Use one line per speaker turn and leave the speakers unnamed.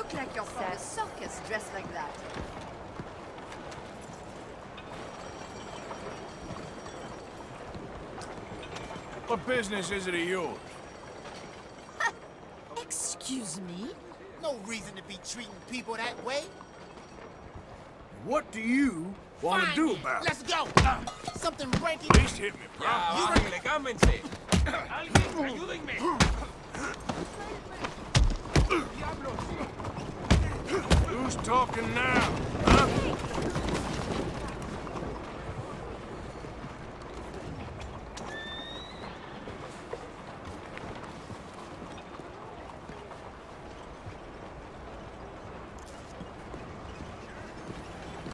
look like you're from the circus dressed like that.
What business is it of yours?
Excuse me?
No reason to be treating people that way.
What do you want to do about it?
Let's go! Something breaking.
Please hit me, bro.
Bájenle, cálmense. Alguien, ayúdenme.
Who's talking now? Huh?